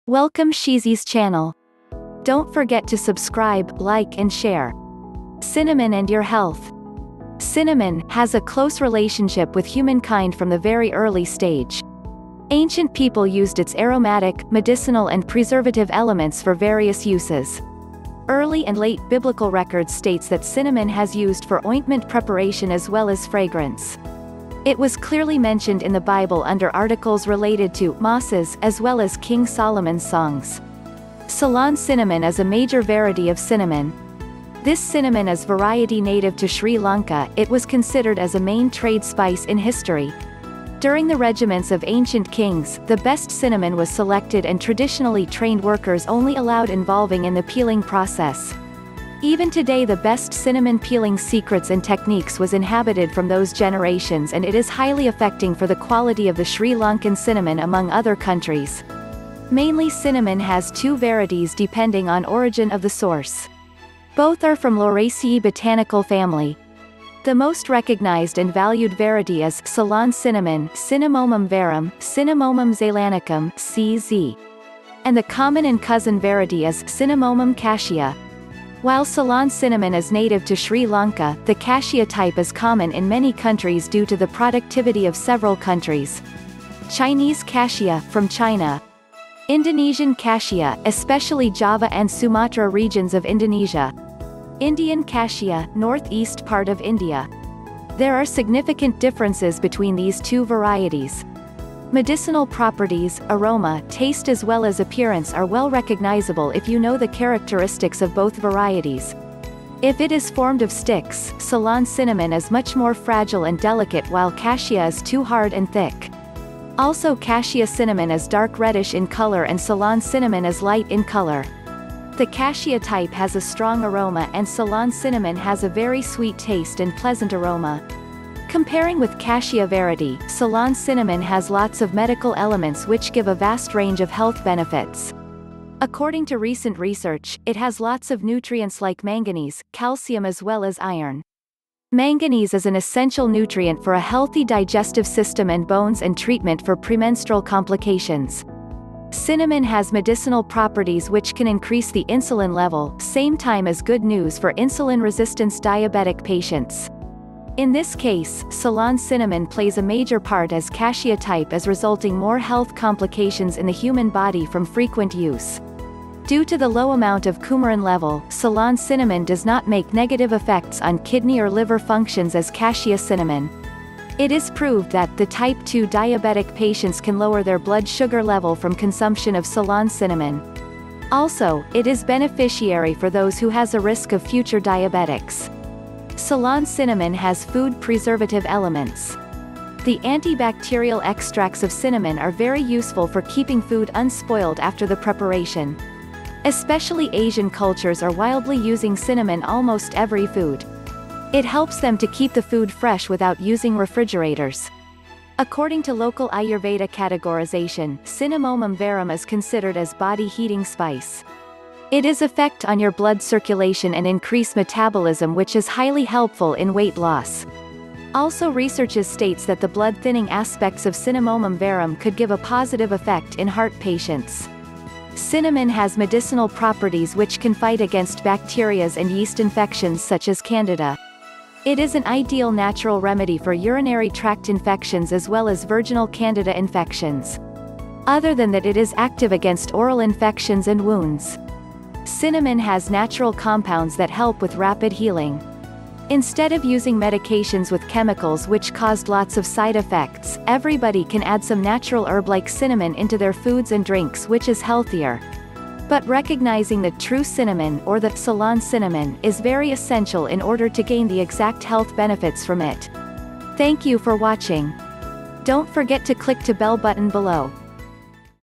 Welcome Shizi's channel. Don't forget to subscribe, like and share. Cinnamon and your health. Cinnamon has a close relationship with humankind from the very early stage. Ancient people used its aromatic, medicinal and preservative elements for various uses. Early and late biblical records states that cinnamon has used for ointment preparation as well as fragrance. It was clearly mentioned in the Bible under articles related to mosses as well as King Solomon's songs. Ceylon cinnamon is a major variety of cinnamon. This cinnamon is variety native to Sri Lanka. It was considered as a main trade spice in history. During the regiments of ancient kings, the best cinnamon was selected and traditionally trained workers only allowed involving in the peeling process. Even today the best cinnamon peeling secrets and techniques was inhabited from those generations, and it is highly affecting for the quality of the Sri Lankan cinnamon among other countries. Mainly cinnamon has two varieties depending on origin of the source. Both are from Lauraceae botanical family. The most recognized and valued variety is Ceylon cinnamon, Cinnamomum verum, Cinnamomum zeylanicum, CZ. And the common and cousin variety is Cinnamomum cassia. While Ceylon cinnamon is native to Sri Lanka, the cassia type is common in many countries due to the productivity of several countries. Chinese cassia, from China. Indonesian cassia, especially Java and Sumatra regions of Indonesia. Indian cassia, northeast part of India. There are significant differences between these two varieties. Medicinal properties, aroma, taste as well as appearance are well recognizable if you know the characteristics of both varieties. If it is formed of sticks, Ceylon cinnamon is much more fragile and delicate while cassia is too hard and thick. Also cassia cinnamon is dark reddish in color and Ceylon cinnamon is light in color. The cassia type has a strong aroma and Ceylon cinnamon has a very sweet taste and pleasant aroma. Comparing with cassia variety, Ceylon cinnamon has lots of medical elements which give a vast range of health benefits. According to recent research, it has lots of nutrients like manganese, calcium as well as iron. Manganese is an essential nutrient for a healthy digestive system and bones and treatment for premenstrual complications. Cinnamon has medicinal properties which can increase the insulin level, same time as good news for insulin resistance diabetic patients. In this case, Ceylon cinnamon plays a major part as cassia type as resulting more health complications in the human body from frequent use. Due to the low amount of coumarin level, Ceylon cinnamon does not make negative effects on kidney or liver functions as cassia cinnamon. It is proved that the type 2 diabetic patients can lower their blood sugar level from consumption of Ceylon cinnamon. Also, it is beneficiary for those who has a risk of future diabetics. Ceylon cinnamon has food preservative elements. The antibacterial extracts of cinnamon are very useful for keeping food unspoiled after the preparation. Especially Asian cultures are wildly using cinnamon almost every food. It helps them to keep the food fresh without using refrigerators. According to local Ayurveda categorization, Cinnamomum verum is considered as body heating spice. It is effect on your blood circulation and increase metabolism, which is highly helpful in weight loss. Also researches states that the blood thinning aspects of Cinnamomum verum could give a positive effect in heart patients. Cinnamon has medicinal properties which can fight against bacteria and yeast infections such as Candida. It is an ideal natural remedy for urinary tract infections as well as virginal Candida infections. Other than that, it is active against oral infections and wounds. Cinnamon has natural compounds that help with rapid healing. Instead of using medications with chemicals which caused lots of side effects, everybody can add some natural herb like cinnamon into their foods and drinks, which is healthier. But recognizing the true cinnamon or the Ceylon cinnamon is very essential in order to gain the exact health benefits from it. Thank you for watching. Don't forget to click the bell button below.